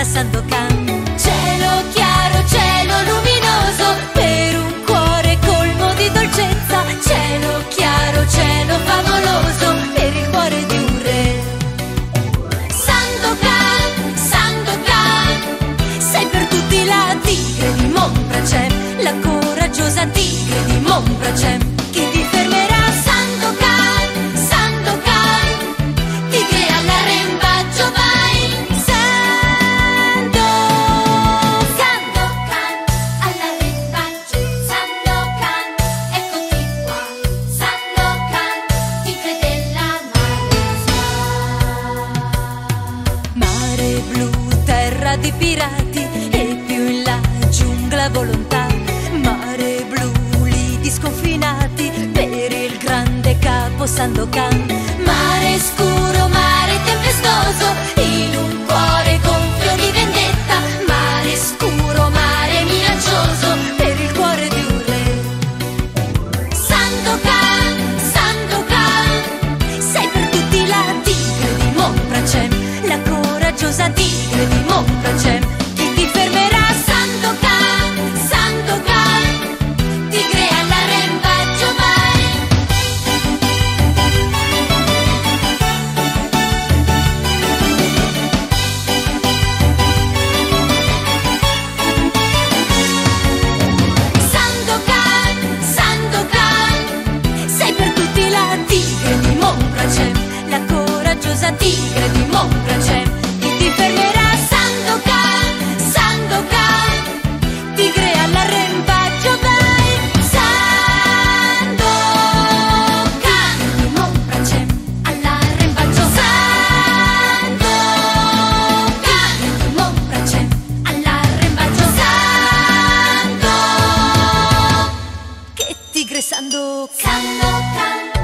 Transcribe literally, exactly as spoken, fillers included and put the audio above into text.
da Sandokan. Cielo chiaro, cielo luminoso, per un cuore colmo di dolcezza. Cielo chiaro, cielo favoloso, per il cuore di un re. Sandokan, Sandokan, sei per tutti la tigre di Monpracem, la coraggiosa tigre di Monpracem. Chi ti fermerà? Sandokan, Sandokan, tigre all'arrembaggio vai. Sandokan, Sandokan, all'arrembaggio. Sandokan, eccoti qua. Sandokan, tigre della mare. Mare blu, terra di pirati, e più in là giungla volontà. Mare blu, lidi sconfinati, per il grande capo Sandokan. Mare scuro, mare tempestoso, in un cuore gonfio di vendetta. Mare scuro, mare minaccioso, per il cuore di un re. Sandokan, Sandokan, sei per tutti la tigre di Monpracem, la coraggiosa tigre di Monpracem. Chi ti fermerà? Sandokan, Sandokan, tigre all'arrembaggio vai. Sandokan, Sandokan, sei per tutti la tigre di Monpracem, la coraggiosa tigre di Monpracem. Chi ti fermerà? Sandokan, Sandokan, tigre all'arrembaggio vai. Sandokan di Monpracem, all'arrembaggio. Sandokan di Monpracem, all'arrembaggio. Sandokan, che tigre Sandokan. Sandokan.